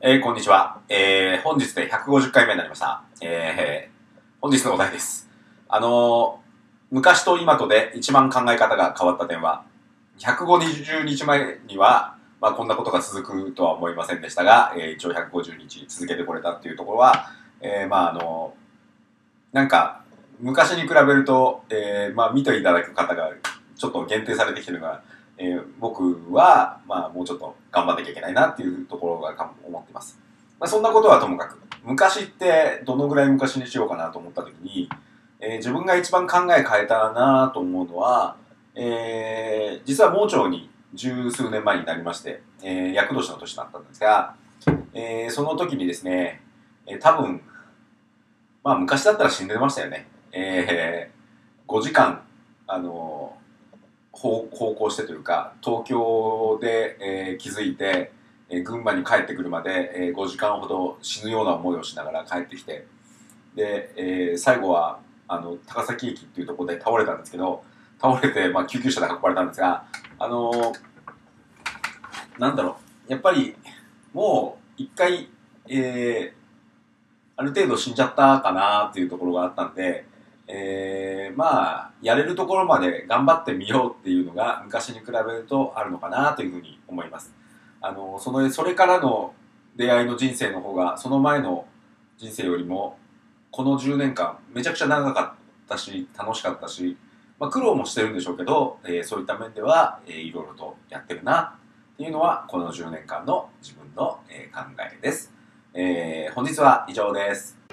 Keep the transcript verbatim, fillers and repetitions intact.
えー、こんにちは。えー、本日でひゃくごじゅっかいめになりました。えー、本日のお題です。あのー、昔と今とで一番考え方が変わった点は、ひゃくごじゅうにちまえには、まあこんなことが続くとは思いませんでしたが、えー、一応ひゃくごじゅうにち続けてこれたっていうところは、えー、まああのー、なんか、昔に比べると、えー、まあ見ていただく方がちょっと限定されてきてるのが、えー、僕は、まあ、もうちょっと頑張っていけいけないなっていうところが思っています。まあ、そんなことはともかく、昔ってどのぐらい昔にしようかなと思った時に、えー、自分が一番考え変えたなと思うのは、えー、実は盲腸に十数年前になりまして、えー、厄年の年だったんですが、えー、その時にですね、えー、多分、まあ昔だったら死んでましたよね。えー、ごじかん、あのー方向してというか東京で、えー、気づいて、えー、群馬に帰ってくるまで、えー、ごじかんほど死ぬような思いをしながら帰ってきてで、えー、最後はあの高崎駅っていうところで倒れたんですけど倒れて、まあ、救急車で運ばれたんですがあのー、なんだろうやっぱりもう一回、えー、ある程度死んじゃったかなっていうところがあったんでえー、まあやれるところまで頑張ってみようっていうのが昔に比べるとあるのかなというふうに思います。あのそのそれからの出会いの人生の方がその前の人生よりもこのじゅうねんかんめちゃくちゃ長かったし楽しかったし、まあ、苦労もしてるんでしょうけど、えー、そういった面では、えー、いろいろとやってるなっていうのはこのじゅうねんかんの自分の、えー、考えです、えー、本日は以上です。